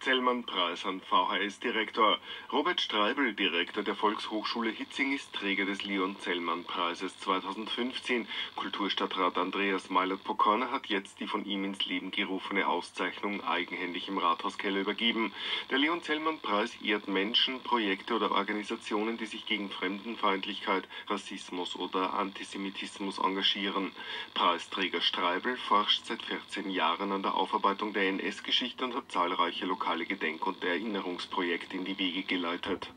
Zellmann-Preis an VHS-Direktor. Robert Streibel, Direktor der Volkshochschule Hitzing, ist Träger des Leon-Zellmann-Preises 2015. Kulturstadtrat Andreas Meilert-Pokorner hat jetzt die von ihm ins Leben gerufene Auszeichnung eigenhändig im Rathauskeller übergeben. Der Leon-Zellmann-Preis ehrt Menschen, Projekte oder Organisationen, die sich gegen Fremdenfeindlichkeit, Rassismus oder Antisemitismus engagieren. Preisträger Streibel forscht seit 14 Jahren an der Aufarbeitung der NS-Geschichte und hat zahlreiche lokale Gedenk- und Erinnerungsprojekte in die Wege geleitet.